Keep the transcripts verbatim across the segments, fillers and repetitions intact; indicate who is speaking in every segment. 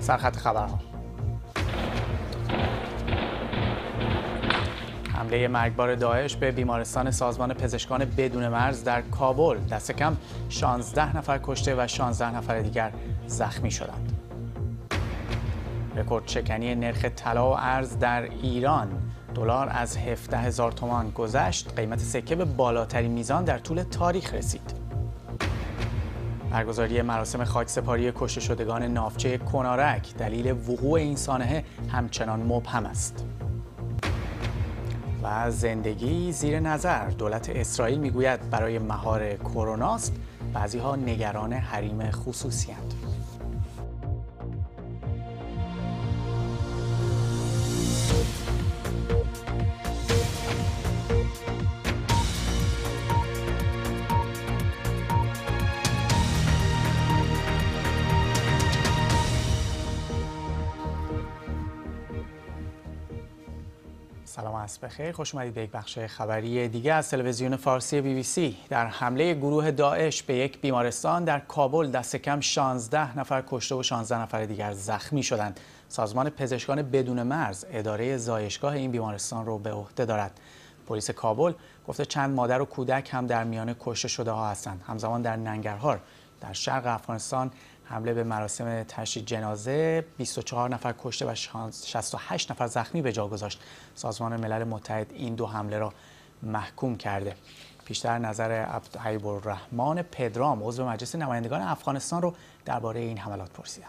Speaker 1: سرخط خبرها. حمله مرگبار داعش به بیمارستان سازمان پزشکان بدون مرز در کابل، دست کم شانزده نفر کشته و شانزده نفر دیگر زخمی شدند. رکورد شکنی نرخ طلا و ارز در ایران، دلار از هفده هزار تومان گذشت، قیمت سکه به بالاترین میزان در طول تاریخ رسید. برگزاری مراسم خاکسپاری کشته شدگان ناوچه کنارک، دلیل وقوع این سانحه همچنان مبهم است. و زندگی زیر نظر، دولت اسرائیل میگوید برای مهار کروناست، بعضی‌ها نگران حریم خصوصی‌اند. سلام عصر بخیر، خوش اومدید به یک بخش خبری دیگه از تلویزیون فارسی بی بی سی. در حمله گروه داعش به یک بیمارستان در کابل، دست کم شانزده نفر کشته و شانزده نفر دیگر زخمی شدند. سازمان پزشکان بدون مرز اداره زایشگاه این بیمارستان رو به عهده دارد. پلیس کابل گفته چند مادر و کودک هم در میان کشته شده ها هستند. همزمان در ننگرهار در شرق افغانستان حمله به مراسم تشییع جنازه، بیست و چهار نفر کشته و شصت و هشت نفر زخمی به جا گذاشت. سازمان ملل متحد این دو حمله را محکوم کرده. پیشتر نظر حبیب‌الرحمن پدرام، عضو مجلس نمایندگان افغانستان، رو درباره این حملات پرسیدم.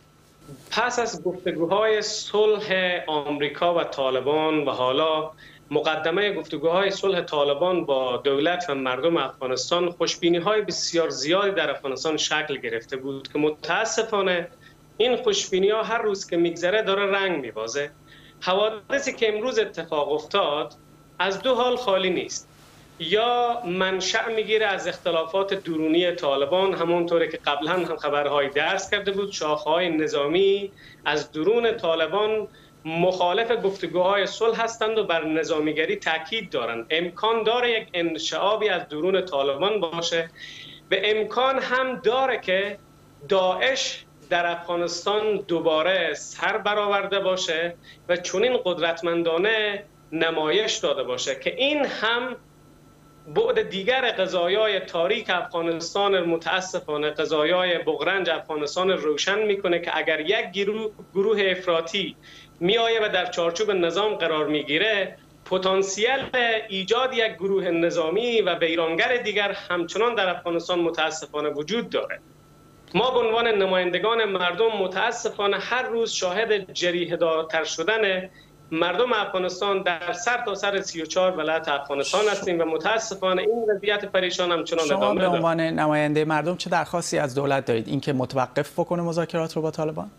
Speaker 2: پس از گفتگوهای صلح آمریکا و طالبان و حالا مقدمه گفتگوهای صلح طالبان با دولت و مردم افغانستان، خوشبینی‌های بسیار زیادی در افغانستان شکل گرفته بود که متاسفانه این خوشبینی‌ها هر روز که میگذره داره رنگ میبازه. حوادثی که امروز اتفاق افتاد از دو حال خالی نیست. یا منشأ میگیره از اختلافات درونی طالبان، همونطوری که قبلا هم خبرهای درس کرده بود، شاخه‌های نظامی از درون طالبان مخالف گفتگوهای صلح هستند و بر نظامیگری تاکید دارند. امکان داره یک انشعابی از درون طالبان باشه، به امکان هم داره که داعش در افغانستان دوباره سر برآورده باشه و چنین قدرتمندانه نمایش داده باشه که این هم بعد دیگر قضایای تاریک افغانستان، متاسفانه قضایای بغرنج افغانستان روشن میکنه که اگر یک گروه, گروه افراطی میآیه و در چارچوب نظام قرار میگیره، پتانسیل ایجاد یک گروه نظامی و ویرانگر دیگر همچنان در افغانستان متاسفانه وجود داره. ما به عنوان نمایندگان مردم متاسفانه هر روز شاهد جریحه‌دارتر شدن مردم افغانستان در سر تا سر سی و چهار ولایت افغانستان هستیم و متاسفانه این وضعیت پریشان همچنان ادامه داره.
Speaker 1: شما به عنوان نماینده مردم چه درخواستی از دولت دارید؟ اینکه متوقف بکنه مذاکرات رو با طالبان؟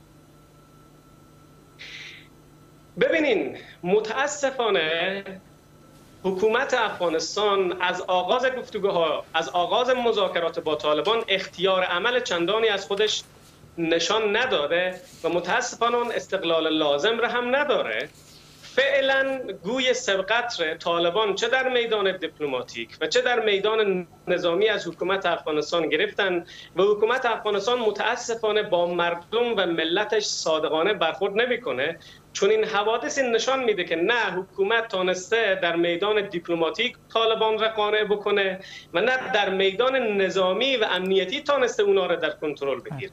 Speaker 2: ببینین، متاسفانه حکومت افغانستان از آغاز گفتگوها، از آغاز مذاکرات با طالبان اختیار عمل چندانی از خودش نشان نداده و متاسفانه اون استقلال لازم را هم نداره. فعلا گوی سبقت طالبان چه در میدان دیپلماتیک و چه در میدان نظامی از حکومت افغانستان گرفتن و حکومت افغانستان متاسفانه با مردم و ملتش صادقانه برخورد نمیکنه. چون این حوادث نشان میده که نه حکومت تانسته در میدان دیپلماتیک طالبان را قانع بکنه و نه در میدان نظامی و امنیتی تانسته اونا را در کنترل بگیره.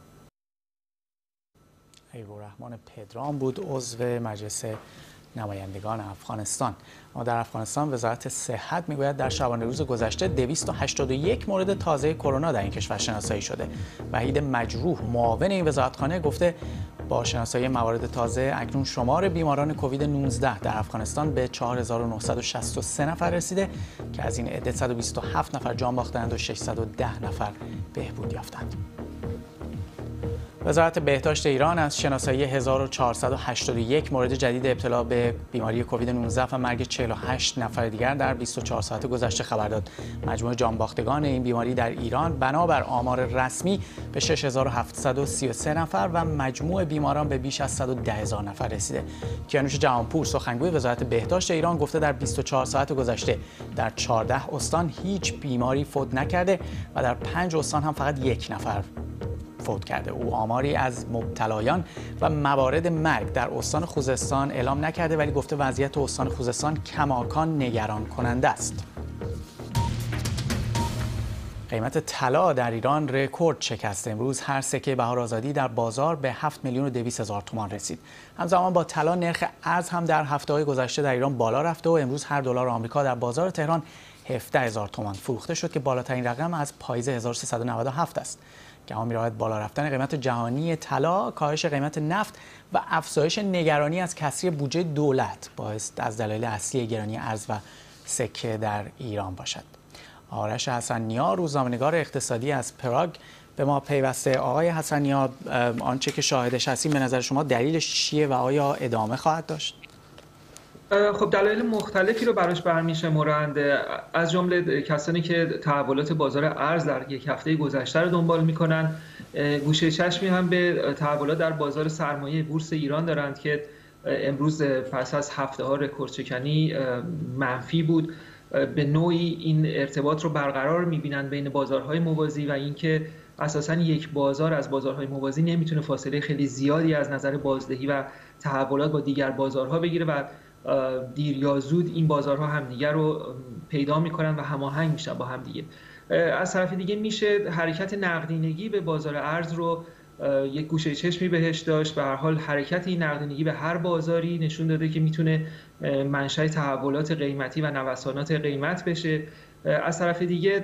Speaker 1: حبیب‌الرحمن پدرام بود، عضو مجلس نمایندگان افغانستان. اما در افغانستان وزارت صحت میگوید در شبانه روز گذشته دویست و هشتاد و یک مورد تازه کرونا در این کشور شناسایی شده. وحید مجروح، معاون این وزارتخانه، گفته با شناسایی موارد تازه اکنون شمار بیماران کووید نوزده در افغانستان به چهار هزار و نهصد و شصت و سه نفر رسیده که از این عده صد و بیست و هفت نفر جان باختند و ششصد و ده نفر بهبود یافتند. وزارت بهداشت ایران از شناسایی هزار و چهارصد و هشتاد و یک مورد جدید ابتلا به بیماری کووید نوزده و مرگ چهل و هشت نفر دیگر در بیست و چهار ساعت گذشته خبر داد. مجموع جانباختگان این بیماری در ایران بنابر آمار رسمی به شش هزار و هفتصد و سی و سه نفر و مجموع بیماران به بیش از صد و ده هزار نفر رسیده. کیانوش جهانپور، سخنگوی وزارت بهداشت ایران، گفته در بیست و چهار ساعت گذشته در چهارده استان هیچ بیماری فوت نکرده و در پنج استان هم فقط یک نفر فوت کرده. او آماری از مبتلایان و موارد مرگ در استان خوزستان اعلام نکرده، ولی گفته وضعیت استان خوزستان کماکان نگران کننده است. قیمت طلا در ایران رکورد شکست. امروز هر سکه بهار آزادی در بازار به هفت میلیون و دویست هزار تومان رسید. همزمان با طلا نرخ ارز هم در هفته‌های گذشته در ایران بالا رفته و امروز هر دلار آمریکا در بازار تهران هفده هزار تومان فروخته شد که بالاترین رقم از پاییز هزار و سیصد و نود و هفت است. گمان می‌رود بالا رفتن قیمت جهانی طلا، کاهش قیمت نفت و افزایش نگرانی از کسری بودجه دولت باعث از دلایل اصلی گرانی ارز و سکه در ایران باشد. آرش حسن‌نیا، روزنامه‌نگار اقتصادی از پراگ، به ما پیوسته. آقای حسن‌نیا، آنچه که شاهدش هستیم به نظر شما دلیلش چیه و آیا ادامه خواهد داشت؟
Speaker 3: خب دلایل مختلفی رو براش برمی‌شمرند، از جمله کسانی که تحولات بازار ارز در یک هفته گذشته رو دنبال می‌کنن، گوشه چشمی هم به تحولات در بازار سرمایه بورس ایران دارند که امروز پس از هفته‌ها رکوردشکنی منفی بود. به نوعی این ارتباط رو برقرار می‌بینن بین بازارهای موازی و اینکه اساساً یک بازار از بازارهای موازی نمیتونه فاصله خیلی زیادی از نظر بازدهی و تحولات با دیگر بازارها بگیره و دیر یا زود این بازارها همدیگر رو پیدا میکنن و هماهنگ میشن با همدیگه. از طرف دیگه میشه حرکت نقدینگی به بازار ارز رو یک گوشه چشمی بهش داشت. به هر حال حرکت این نقدینگی به هر بازاری نشون داده که میتونه منشأ تحولات قیمتی و نوسانات قیمت بشه. از طرف دیگه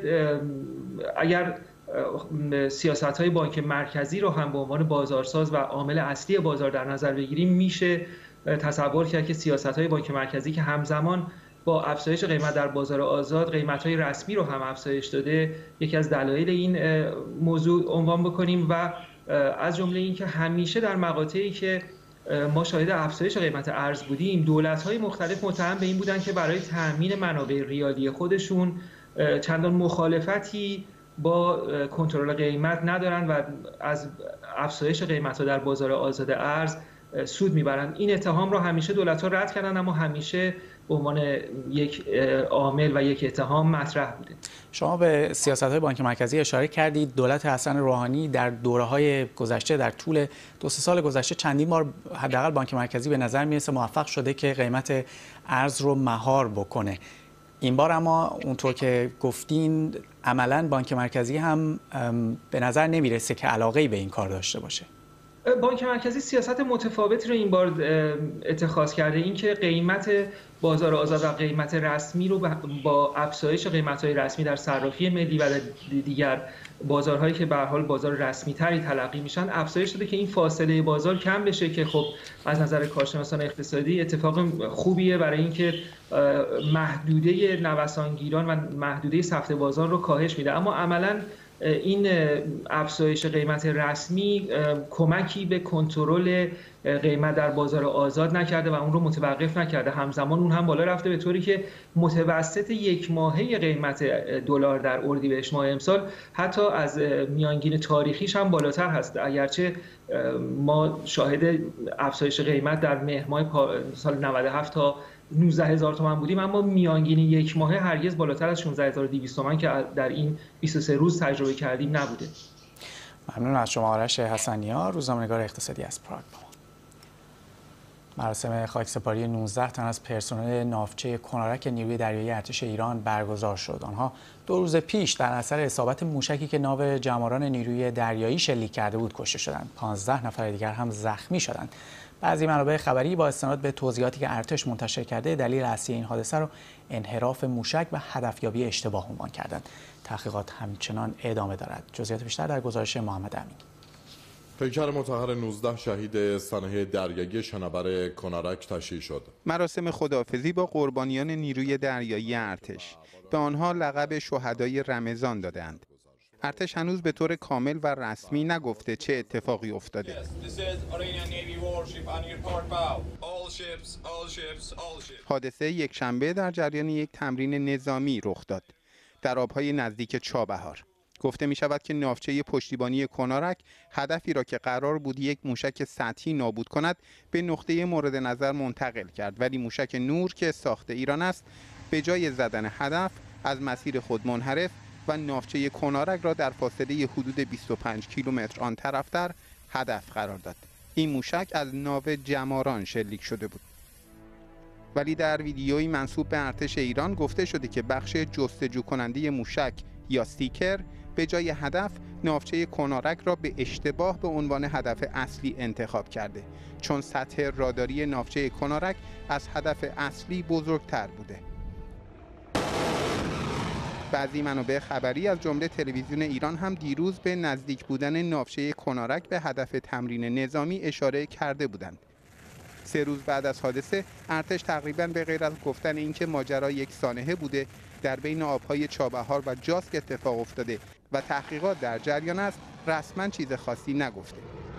Speaker 3: اگر سیاست‌های بانک مرکزی رو هم به عنوان بازارساز و عامل اصلی بازار در نظر بگیریم، میشه تصور کرد که سیاست‌های بانک مرکزی که همزمان با افزایش قیمت در بازار آزاد قیمت‌های رسمی رو هم افزایش داده، یکی از دلایل این موضوع عنوان بکنیم و از جمله اینکه همیشه در مقاطعی که ما شاهد افزایش قیمت ارز بودیم، دولت‌های مختلف متهم به این بودن که برای تأمین منابع ریالی خودشون چندان مخالفتی با کنترل قیمت ندارن و از افزایش قیمت‌ها در بازار آزاد ارز سود میبرن. این اتهام رو همیشه دولت‌ها رد کردن، اما همیشه به عنوان یک عامل و یک اتهام مطرح بوده.
Speaker 1: شما به سیاست‌های بانک مرکزی اشاره کردید. دولت حسن روحانی در دوره‌های گذشته، در طول دو سه سال گذشته چندین بار حداقل بانک مرکزی به نظر میرسه موفق شده که قیمت ارز رو مهار بکنه. این بار اما اونطور که گفتین عملاً بانک مرکزی هم به نظر نمیرسه که علاقه‌ای به این کار داشته باشه.
Speaker 3: بانک مرکزی سیاست متفاوتی رو این بار اتخاذ کرده، اینکه قیمت بازار آزاد و قیمت رسمی رو با افزایش قیمت‌های رسمی در صرافی ملی و دیگر بازارهایی که به هر حال بازار رسمی تری تلقی میشن افزایش داده که این فاصله بازار کم بشه، که خب از نظر کارشناسان اقتصادی اتفاق خوبیه برای اینکه محدوده نوسانگیران و محدوده سفته بازار رو کاهش میده. اما عملاً این افزایش قیمت رسمی کمکی به کنترل قیمت در بازار آزاد نکرده و اون رو متوقف نکرده. همزمان اون هم بالا رفته به طوری که متوسط یک ماهه قیمت دلار در اردیبهشت ماه امسال حتی از میانگین تاریخیش هم بالاتر هست. اگرچه ما شاهد افزایش قیمت در مهر ماه سال نود و هفت تا نوزده هزار تومان بودیم، اما میانگین یک ماهه هرگز بالاتر از شانزده هزار و دویست تومان که در این بیست و سه روز تجربه کردیم نبوده.
Speaker 1: ممنون از شما آرش حسن‌نیا، روزنامه‌نگار اقتصادی از پراگ. مراسم خاکسپاری نوزده تن از پرسنل ناوچه کنارک نیروی دریایی ارتش ایران برگزار شد. آنها دو روز پیش در اثر اصابت موشکی که ناو جماران نیروی دریایی شلیک کرده بود کشته شدند. پانزده نفر دیگر هم زخمی شدند. بعضی منابع خبری با استناد به توضیحاتی که ارتش منتشر کرده دلیل اصلی این حادثه رو انحراف موشک و هدفیابی اشتباه عنوان کردند. تحقیقات همچنان ادامه دارد. جزئیات بیشتر در گزارش محمد امین.
Speaker 4: پیکر مطهر نوزده شهید سنه دریایی شنبر کنارک تشییع شد.
Speaker 5: مراسم خداحافظی با قربانیان نیروی دریایی ارتش. به آنها لقب شهدای رمضان دادند. ارتش هنوز به طور کامل و رسمی نگفته چه اتفاقی افتاده. حادثه یک شنبه در جریان یک تمرین نظامی رخ داد در آبهای نزدیک چابهار. گفته می شود که ناوچه پشتیبانی کنارک هدفی را که قرار بود یک موشک سطحی نابود کند به نقطه مورد نظر منتقل کرد، ولی موشک نور که ساخت ایران است به جای زدن هدف از مسیر خود منحرف و ناوچه کنارک را در فاصله حدود بیست و پنج کیلومتر آن طرفتر هدف قرار داد. این موشک از ناو جماران شلیک شده بود. ولی در ویدیویی منسوب به ارتش ایران گفته شده که بخش جستجو کننده موشک یا سیکر به جای هدف ناوچه کنارک را به اشتباه به عنوان هدف اصلی انتخاب کرده، چون سطح راداری ناوچه کنارک از هدف اصلی بزرگتر بوده. بعضی منابع خبری از جمله تلویزیون ایران هم دیروز به نزدیک بودن ناوچه کنارک به هدف تمرین نظامی اشاره کرده بودند. سه روز بعد از حادثه ارتش تقریباً به غیر از گفتن اینکه ماجرا یک سانحه بوده در بین آبهای چابهار و جاسک اتفاق افتاده و تحقیقات در جریان است، رسما چیز خاصی نگفته.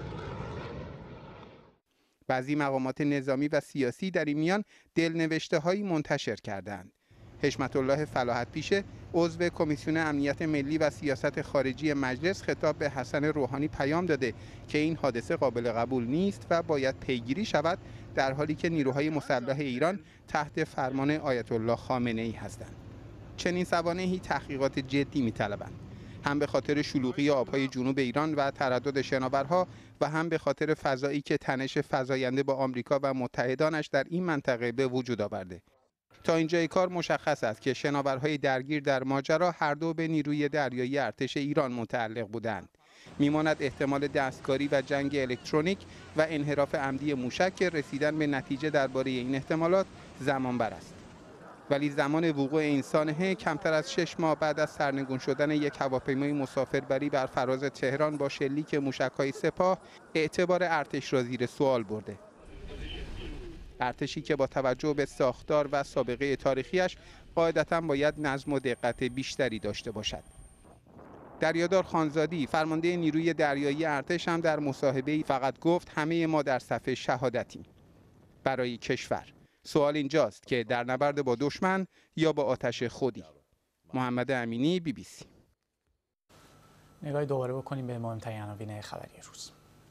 Speaker 5: بعضی مقامات نظامی و سیاسی در این میان دلنوشته‌هایی منتشر کردند. حشمت الله فلاحت پیشه عضو کمیسیون امنیت ملی و سیاست خارجی مجلس خطاب به حسن روحانی پیام داده که این حادثه قابل قبول نیست و باید پیگیری شود، در حالی که نیروهای مسلح ایران تحت فرمان آیت الله خامنه ای هستند. چنین سوانحی تحقیقات جدی می‌طلبند، هم به خاطر شلوغی آبهای جنوب ایران و تردد شناورها و هم به خاطر فضایی که تنش فزاینده با آمریکا و متحدانش در این منطقه به وجود آورده. تا اینجای کار مشخص است که شناورهای درگیر در ماجرا هر دو به نیروی دریایی ارتش ایران متعلق بودند. میماند احتمال دستکاری و جنگ الکترونیک و انحراف عمدی موشک که رسیدن به نتیجه درباره این احتمالات زمان بر است. ولی زمان وقوع این سانحه کمتر از شش ماه بعد از سرنگون شدن یک هواپیمای مسافربری بر فراز تهران با شلیک موشک‌های سپاه اعتبار ارتش را زیر سوال برده. ارتشی که با توجه به ساختار و سابقه تاریخیش قاعدتاً باید نظم و دقت بیشتری داشته باشد. دریادار خانزادی فرمانده نیروی دریایی ارتش هم در مصاحبه‌ای فقط گفت همه ما در صف شهادتیم برای کشور. سوال اینجاست که در نبرد با دشمن یا با آتش خودی. محمد امینی، بی بی سی.
Speaker 1: نگاهی دوباره بکنیم به مهمترین عناوین خبری روز.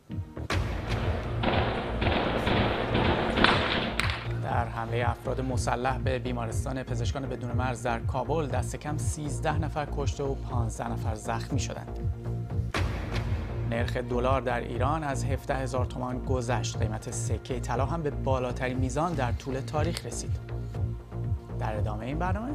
Speaker 1: در حمله افراد مسلح به بیمارستان پزشکان بدون مرز در کابل دست کم سیزده نفر کشته و پانزده نفر زخمی شدند. نرخ دلار در ایران از هفده هزار تومان گذشت. قیمت سکه طلا هم به بالاترین میزان در طول تاریخ رسید. در ادامه این برنامه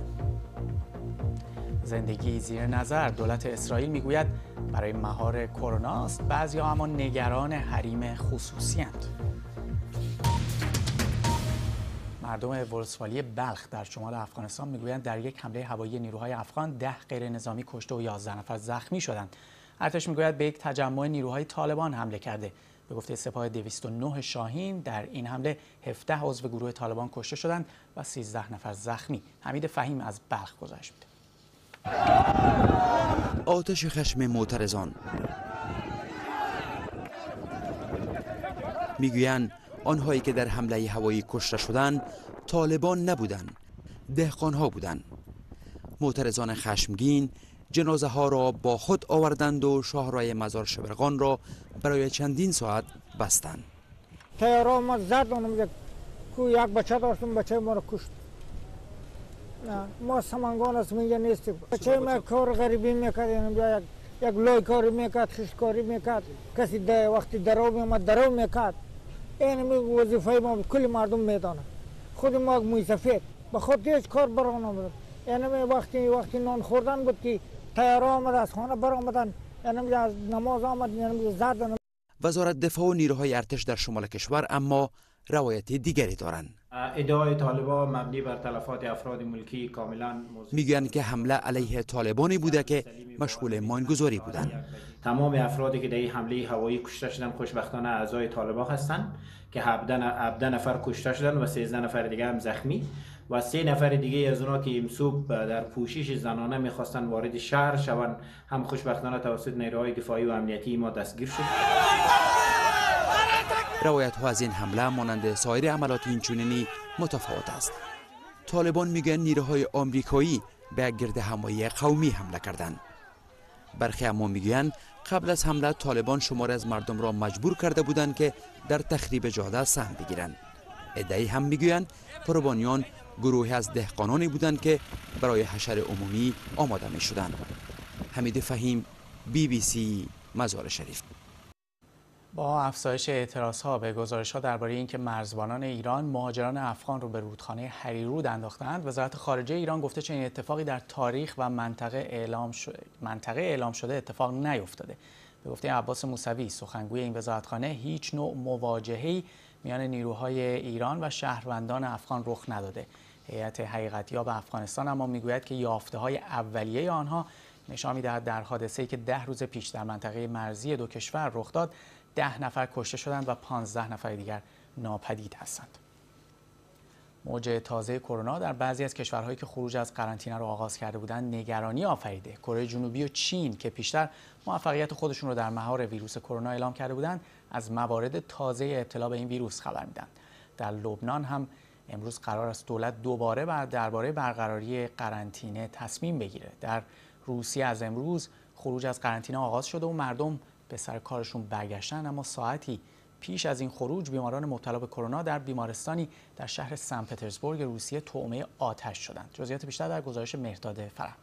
Speaker 1: زندگی زیر نظر. دولت اسرائیل میگوید برای مهار کرونا است، بعضی‌ها اما نگران حریم خصوصی اند. مردم ولسوالی بلخ در شمال افغانستان میگویند در یک حمله هوایی نیروهای افغان ده غیر نظامی کشته و یازده نفر زخمی شدند. ارتش میگوید به یک تجمع نیروهای طالبان حمله کرده. به گفته سپاه دویست و نه شاهین در این حمله هفده عضو گروه طالبان کشته شدند و سیزده نفر زخمی. حمید فهیم از بلخ گزارش میده.
Speaker 6: آتش خشم معترضان. میگویند آنهایی که در حمله هوایی کشته شدند طالبان نبودند، دهقانها بودند. معترضان خشمگین جنازه ها را با خود آوردند و شاهراه مزار شبرغان را برای چندین ساعت بستند.
Speaker 7: تیارا ما زد اونم کو یک بچه داشتم، بچه ما را کشت. نه ما سمنگان از اینجا نیستیم. بچه ما کار غریبی میکرد، یک یک لای کاری میکرد، خشت کاری میکرد، کسی ده وقتی درو میامد درو میکرد. این وظیفه ما کل مردم میدانه. خود ما موی سفید به خود هیچ کار برام نمیاد. یعنی وقتی وقتی نان خوردن بود که تیارا آمد از خانه برآمدن، یعنی از نماز آمد، یعنی زدن.
Speaker 6: وزارت دفاع و نیروهای ارتش در شمال کشور اما روایت دیگری دارند.
Speaker 8: ادعای طالبان مبنی بر تلفات افراد ملکی کاملا
Speaker 6: میگویند که حمله علیه طالبانی بوده که مشغول ماینگذاری بودند.
Speaker 8: تمام افرادی که در این حمله هوایی کشته شدند خوشبختانه اعضای طالبان هستند که هفده نفر کشته شدند و سیزده نفر دیگه هم زخمی و سه نفر دیگه از اونها که امسوب در پوشش زنانه میخواستن وارد شهر شوند هم خوشبختانه توسط نیروهای دفاعی و امنیتی ما دستگیر شد.
Speaker 6: روایت ها از این حمله مانند سایر عملات اینچنینی متفاوت است. طالبان میگن نیروهای آمریکایی به گرد همایی قومی حمله کردند. برخی اما میگویند قبل از حمله طالبان شماری از مردم را مجبور کرده بودند که در تخریب جاده سهم بگیرند. ادعی هم میگویند قربانیان گروهی از دهقانانی بودند که برای حشر عمومی آماده می شدند. حمید فهیم، بی بی سی، مزار شریف.
Speaker 1: با افزایش اعتراضها به گزارش‌ها درباره اینکه مرزبانان ایران مهاجران افغان رو به رودخانه هریرود انداختند، وزارت خارجه ایران گفته چنین اتفاقی در تاریخ و منطقه اعلام شده منطقه اعلام شده اتفاق نیفتاده. به گفته عباس موسوی، سخنگوی این وزارتخانه، هیچ نوع مواجهه‌ای میان نیروهای ایران و شهروندان افغان رخ نداده. هیئت حقیقتیاب افغانستان اما میگوید که یافته‌های اولیه آنها نشان می‌دهد در حادثه‌ای که ده روز پیش در منطقه مرزی دو کشور رخ داد، ده نفر کشته شدند و پانزده نفر دیگر ناپدید هستند. موج تازه کرونا در بعضی از کشورهایی که خروج از قرنطینه را آغاز کرده بودند نگرانی آفریده. کره جنوبی و چین که پیشتر موفقیت خودشون رو در مهار ویروس کرونا اعلام کرده بودند، از موارد تازه ابتلا به این ویروس خبر میدن. در لبنان هم امروز قرار است دولت دوباره بر درباره برقراری قرنطینه تصمیم بگیره. در روسیه از امروز خروج از قرنطینه آغاز شده و مردم به سر کارشون برگشتن، اما ساعتی پیش از این خروج بیماران مبتلا به کرونا در بیمارستانی در شهر سن پترزبورگ روسیه طعمه آتش شدند. جزئیات بیشتر در گزارش مهرداد فرهمند.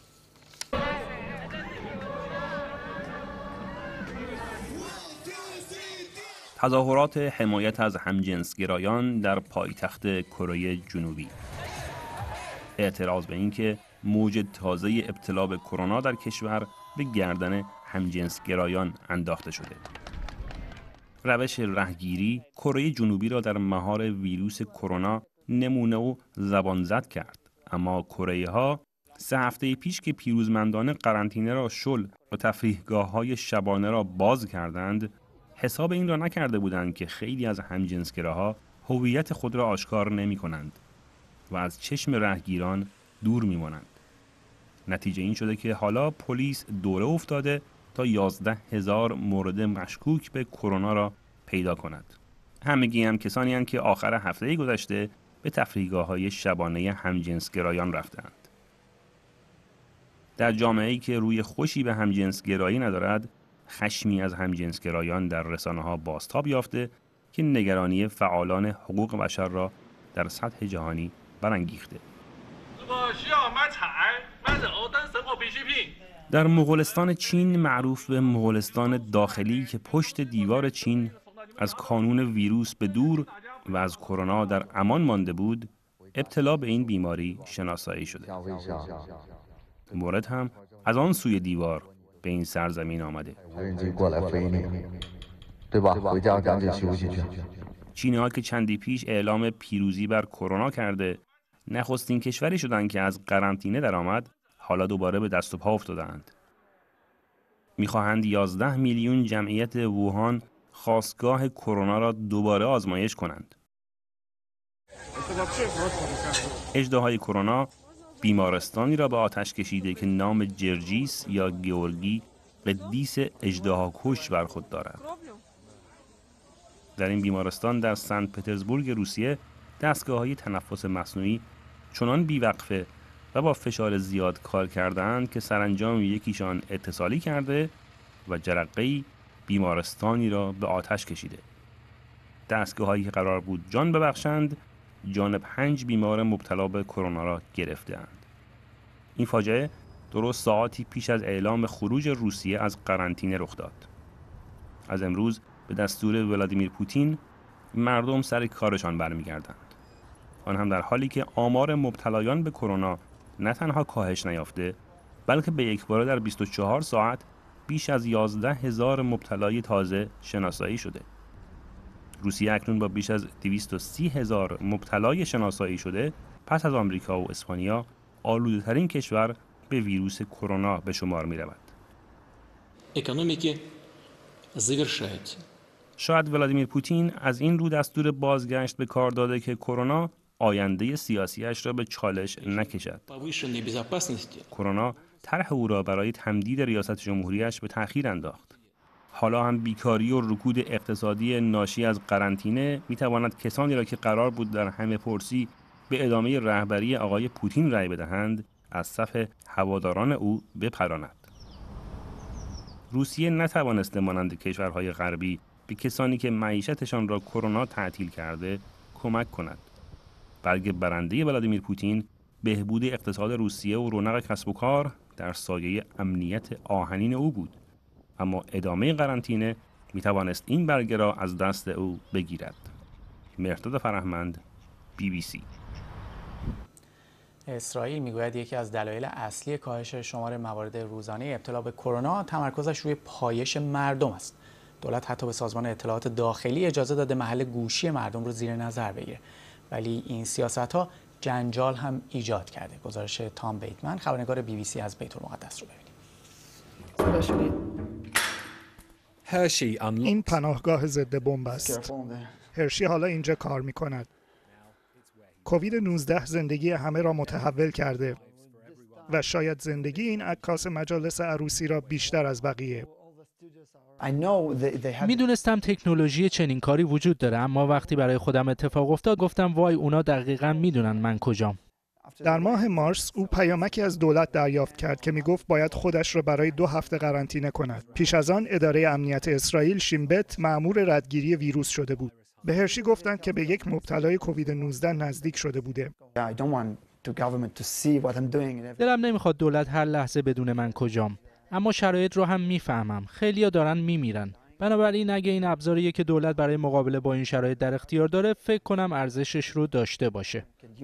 Speaker 9: تظاهرات حمایت از همجنسگرایان در پایتخت کره جنوبی. اعتراض به اینکه موج تازه ابتلا به کرونا در کشور به گردن همجنسگرایان انداخته شده. روش رهگیری کره جنوبی را در مهار ویروس کرونا نمونه و زبانزد کرد، اما کره‌ها سه هفته پیش که پیروزمندانه قرنطینه را شل و تفریحگاه‌های شبانه را باز کردند، حساب این را نکرده بودند که خیلی از همجنسگراها هویت خود را آشکار نمی‌کنند و از چشم رهگیران دور می‌مانند. نتیجه این شده که حالا پلیس دوره افتاده تا یازده هزار مورد مشکوک به کرونا را پیدا کند. همگی هم کسانی هستند که آخر هفته گذشته به تفریحگاه‌های شبانه همجنسگرایان رفتند. در جامعه‌ای که روی خوشی به همجنسگرایی ندارد، خشمی از همجنسگرایان در رسانه‌ها بازتاب یافته که نگرانی فعالان حقوق بشر را در سطح جهانی برانگیخته. در مغولستان چین، معروف به مغولستان داخلی که پشت دیوار چین از کانون ویروس به دور و از کرونا در امان مانده بود، ابتلا به این بیماری شناسایی شده. مورد هم از آن سوی دیوار به این سرزمین آمده. چینی‌ها که چندی پیش اعلام پیروزی بر کرونا کرده، نخستین کشوری شدند که از قرنطینه درآمد، حالا دوباره به دست و پا افتادند. می‌خواهند یازده میلیون جمعیت ووهان خاستگاه کرونا را دوباره آزمایش کنند. اژدهای کرونا بیمارستانی را به آتش کشیده که نام جرجیس یا گیورگی قدیس اژدهاکش بر خود دارد. در این بیمارستان در سن پترزبورگ روسیه دستگاه‌های تنفس مصنوعی چنان بیوقفه و با فشار زیاد کار کردند که سرانجام یکیشان اتصالی کرده و جرقه‌ای بیمارستانی را به آتش کشیده. دستگاه‌هایی که قرار بود جان ببخشند، جان پنج بیمار مبتلا به کرونا را گرفته‌اند. این فاجعه درست ساعتی پیش از اعلام خروج روسیه از قرنطینه رخ داد. از امروز به دستور ولادیمیر پوتین مردم سر کارشان برمیگردند. آن هم در حالی که آمار مبتلایان به کرونا نه تنها کاهش نیافته، بلکه به یکباره در بیست و چهار ساعت بیش از یازده هزار مبتلای تازه شناسایی شده. روسیه اکنون با بیش از دویست و سی هزار مبتلای شناسایی شده، پس از آمریکا و اسپانیا آلوده‌ترین کشور به ویروس کرونا به شمار می رود.
Speaker 10: اکونومیکی завершается.
Speaker 9: شاید ولادیمیر پوتین از این رو دستور بازگشت به کار داده که کرونا آینده سیاسیش را به چالش نکشد. کرونا طرح او را برای تمدید ریاست جمهوریش به تأخیر انداخت. حالا هم بیکاری و رکود اقتصادی ناشی از قرنطینه میتواند کسانی را که قرار بود در همه پرسی به ادامه رهبری آقای پوتین رأی بدهند از صف هواداران او بپراند. روسیه نتوانسته مانند کشورهای غربی به کسانی که معیشتشان را کرونا تعطیل کرده کمک کند. برگ برنده ولادیمیر پوتین بهبود اقتصاد روسیه و رونق کسب و کار در سایه امنیت آهنین او بود، اما ادامه قرنطینه می توانست این برگه را از دست او بگیرد. مهرداد فرهمند، بی بی سی.
Speaker 1: اسرائیل میگوید یکی از دلایل اصلی کاهش شمار موارد روزانه ابتلا به کرونا تمرکزش روی پایش مردم است. دولت حتی به سازمان اطلاعات داخلی اجازه داده محل گوشی مردم رو زیر نظر بگیره، ولی این سیاست‌ها جنجال هم ایجاد کرده. گزارش تام بیتمن، خبرنگار بی بی سی از بیت المقدس رو ببینید.
Speaker 11: این پناهگاه ضد بمب است. هرشی حالا اینجا کار می‌کند. کووید نوزده زندگی همه را متحول کرده و شاید زندگی این عکاس مجالس عروسی را بیشتر از بقیه.
Speaker 12: میدونستم تکنولوژی چنین کاری وجود داره، اما وقتی برای خودم اتفاق افتاد گفتم وای اونا دقیقاً میدونن من کجام.
Speaker 11: در ماه مارس او پیامکی از دولت دریافت کرد که میگفت باید خودش را برای دو هفته قرنطینه کند. پیش از آن اداره امنیت اسرائیل شینبت مأمور ردگیری ویروس شده بود. به هرشی گفتند که به یک مبتلای کووید نوزده نزدیک شده بوده.
Speaker 12: دلم نمیخواد دولت هر لحظه بدون من کجام، اما شرایط رو هم میفهمم. خیلیا دارن میمیرن. بنابراین اگه این ابزاریه که دولت برای مقابله با این شرایط در اختیار داره، فکر کنم ارزشش رو داشته باشه.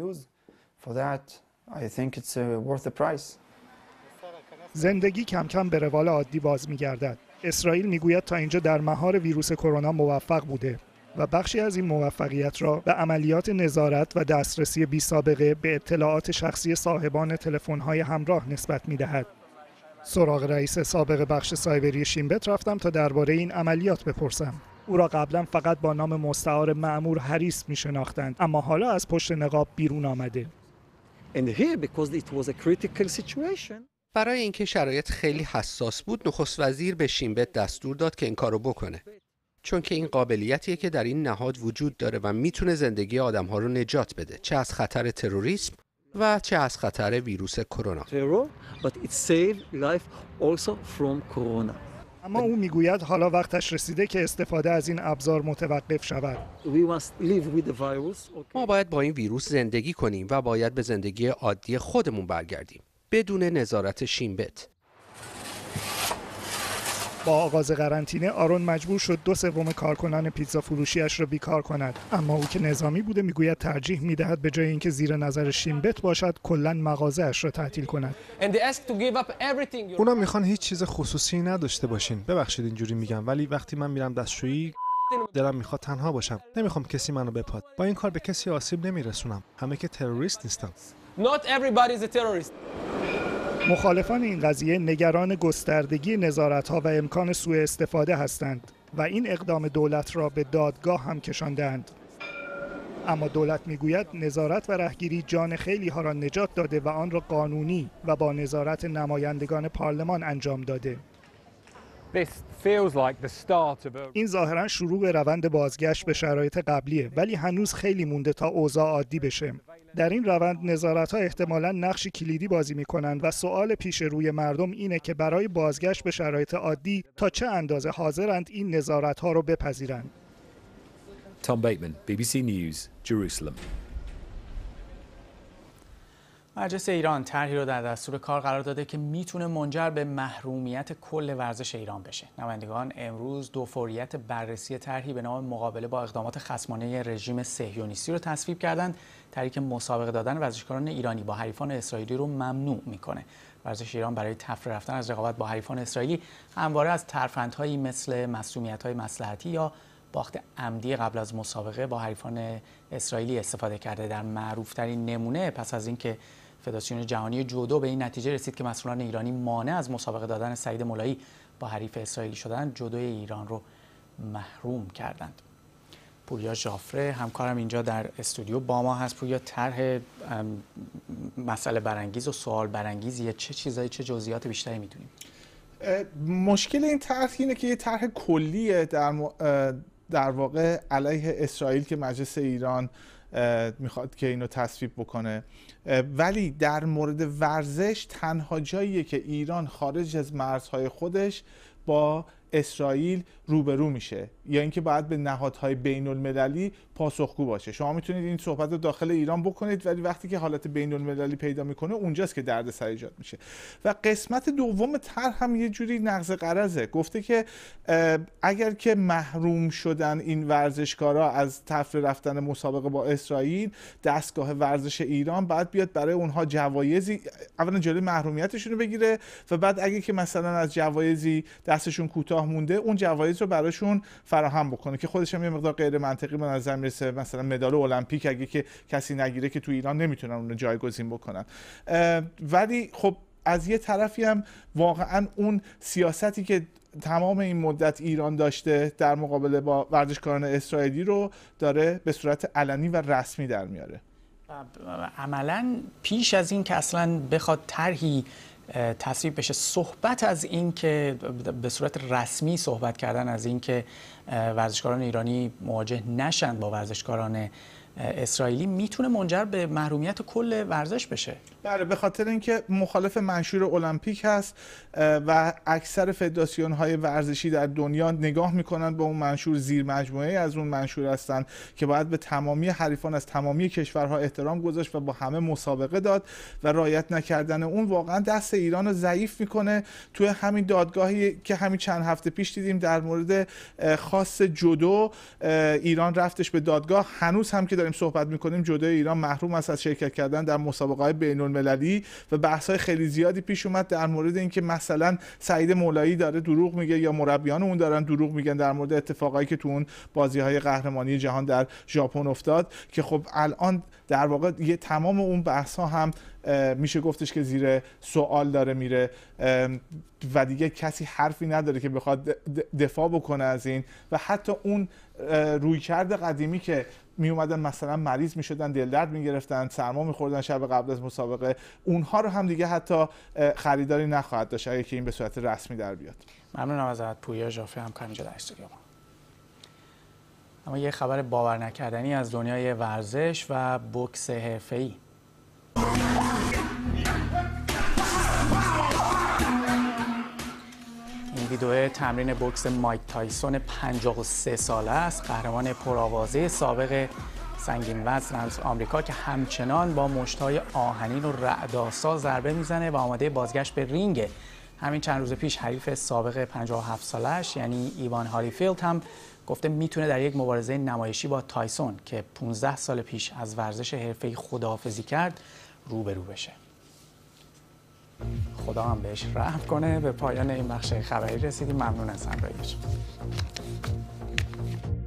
Speaker 11: زندگی کم کم به روال عادی باز میگردد. اسرائیل میگوید تا اینجا در مهار ویروس کرونا موفق بوده و بخشی از این موفقیت را به عملیات نظارت و دسترسی بی سابقه به اطلاعات شخصی صاحبان تلفن‌های همراه نسبت می‌دهد. سراغ رئیس سابق بخش سایبری شینبت رفتم تا درباره این عملیات بپرسم. او را قبلا فقط با نام مستعار مأمور هریس می‌شناختند، اما حالا از پشت نقاب بیرون آمده.
Speaker 13: برای اینکه شرایط خیلی حساس بود، نخست وزیر به شینبت دستور داد که این کارو بکنه. چون که این قابلیتیه که در این نهاد وجود داره و میتونه زندگی آدم‌ها رو نجات بده، چه از خطر تروریسم و چه از خطر ویروس کرونا.
Speaker 11: اما او میگوید حالا وقتش رسیده که استفاده از این ابزار متوقف شود.
Speaker 13: ما باید با این ویروس زندگی کنیم و باید به زندگی عادی خودمون برگردیم بدون نظارت شینبت.
Speaker 11: با آغاز قرنطینه آرون مجبور شد دو سوم کارکنان پیتزا فروشیش را بیکار کند، اما او که نظامی بوده میگوید ترجیح میدهد به جای اینکه زیر نظر شینبت باشد کلاً مغازه‌اش را تعطیل کند.
Speaker 14: اونا میخوان هیچ چیز خصوصی نداشته باشین. ببخشید اینجوری میگم، ولی وقتی من میرم دستشویی دلم میخواد تنها باشم. نمیخوام کسی منو بپاد. با این کار به کسی آسیب نمیرسونم. همه که تروریست نیستن.
Speaker 15: Not everybody is a terrorist.
Speaker 11: مخالفان این قضیه نگران گستردگی نظارت‌ها و امکان سوء استفاده هستند و این اقدام دولت را به دادگاه هم کشاندند. اما دولت میگوید نظارت و رهگیری جان خیلی ها را نجات داده و آن را قانونی و با نظارت نمایندگان پارلمان انجام داده. این ظاهراً شروع به روند بازگشت به شرایط قبلیه، ولی هنوز خیلی مونده تا اوضاع عادی بشه. در این روند نظارت‌ها احتمالاً نقشی کلیدی بازی می‌کنند و سوال پیش روی مردم اینه که برای بازگشت به شرایط عادی تا چه اندازه حاضرند این نظارت‌ها رو بپذیرند.
Speaker 16: تام بیتمن، بی بی سی نیوز، جروسلم.
Speaker 1: مجلس ایران طرحی رو در دستور کار قرار داده که میتونه منجر به محرومیت کل ورزش ایران بشه. نمایندگان امروز دو فوریت بررسی طرحی به نام مقابله با اقدامات خصمانه رژیم صهیونیستی رو تصویب کردند. طرحی که مسابقه دادن ورزشکاران ایرانی با حریفان اسرائیلی رو ممنوع میکنه. ورزش ایران برای تفره رفتن از رقابت با حریفان اسرائیلی همواره از ترفندهایی مثل مسئولیت‌های مصلحتی یا باخت عمدی قبل از مسابقه با حریفان اسرائیلی استفاده کرده. در معروف‌ترین نمونه پس از اینکه فدراسیون جهانی جودو به این نتیجه رسید که مسئولان ایرانی مانع از مسابقه دادن سعید مولایی با حریف اسرائیلی شدن، جودوی ایران رو محروم کردند. پوریا ژافره همکارم اینجا در استودیو با ما هست. پوریا، طرح مسئله برانگیز و سوال برانگیزیه، چه چیزایی چه جزئیات بیشتری می‌دونیم؟
Speaker 17: مشکل این طرح اینه که یه طرح کلیه در م... در واقع علیه اسرائیل که مجلس ایران میخواد که اینو تصویب بکنه، ولی در مورد ورزش تنها جاییه که ایران خارج از مرزهای خودش با اسرائیل روبرو میشه یا اینکه باید به نهادهای بین المللی پاسخگو باشه. شما میتونید این صحبت رو داخل ایران بکنید ولی وقتی که حالت بین المللی پیدا میکنه اونجاست که دردسر ایجاد میشه. و قسمت دوم طرح هم یه جوری نقض غرضه. گفته که اگر که محروم شدن این ورزشکارا از تفریح رفتن مسابقه با اسرائیل، دستگاه ورزش ایران باید بیاد برای اونها جوایزی، اولا جلوی محرومیتشون رو بگیره و بعد اگه که مثلا از جوایزی دستشون کوتاه مونده اون جوایز رو براشون فراهم بکنه که خودش هم یه مقدار غیر منطقی به نظر میرسه. مثلا مدال المپیک اگه که کسی نگیره که تو ایران نمیتونن اون رو جایگزین بکنن. ولی خب از یه طرفی هم واقعا اون سیاستی که تمام این مدت ایران داشته در مقابله با ورزشکاران اسرائیلی رو داره به صورت علنی و رسمی در میاره.
Speaker 1: عملاً پیش از این که اصلا بخواد طرحی تصویب بشه، صحبت از این که به صورت رسمی صحبت کردن از این که ورزشکاران ایرانی مواجه نشن با ورزشکاران اسرائیلی میتونه منجر به محرومیت کل ورزش بشه.
Speaker 17: بله، به خاطر اینکه مخالف منشور المپیک هست و اکثر فدراسیون های ورزشی در دنیا نگاه میکنن به اون منشور، زیر مجموعه از اون منشور هستن که باید به تمامی حریفان از تمامی کشورها احترام گذاشت و با همه مسابقه داد و رعایت نکردن اون واقعا دست ایران رو ضعیف میکنه. توی همین دادگاهی که همین چند هفته پیش دیدیم در مورد خاص جودو، ایران رفتش به دادگاه. هنوز هم که داریم صحبت میکنیم جودو ایران محروم است از شرکت کردن در مسابقه‌های بین‌المللی و بحث‌های خیلی زیادی پیش اومد در مورد اینکه مثلا سعید مولایی داره دروغ میگه یا مربیان اون دارن دروغ میگن در مورد اتفاقایی که تو اون بازی‌های قهرمانی جهان در ژاپن افتاد، که خب الان در واقع یه تمام اون بحث‌ها هم میشه گفتش که زیر سوال داره میره و دیگه کسی حرفی نداره که بخواد دفاع بکنه از این. و حتی اون رویکرد قدیمی که می اومدن مثلا مریض می شدن، دل درد می گرفتن، سرما می خوردن شب قبل از مسابقه، اونها رو هم دیگه حتی خریداری نخواهد داشت اگه که این به صورت رسمی در بیاد.
Speaker 1: ممنونم ازت پویا ژافه، همکار اینجا در استودیو ما. اما یه خبر باور نکردنی از دنیای ورزش و بوکس حرفه‌ای. این ویدیو تمرین بوکس مایک تایسون پنجاه و سه ساله است، قهرمان پرآوازه سابق سنگین وزن از آمریکا که همچنان با مشت‌های آهنین و رعدآسا ضربه میزنه و آماده بازگشت به رینگ. همین چند روز پیش حریف سابق پنجاه و هفت سالش یعنی ایوان هالیفیلد هم گفته میتونه در یک مبارزه نمایشی با تایسون که پانزده سال پیش از ورزش حرفه‌ای خداحافظی کرد روبرو بشه. خدا هم بهش رحم کنه. به پایان این بخش خبری رسیدیم. ممنون از همراهیتون.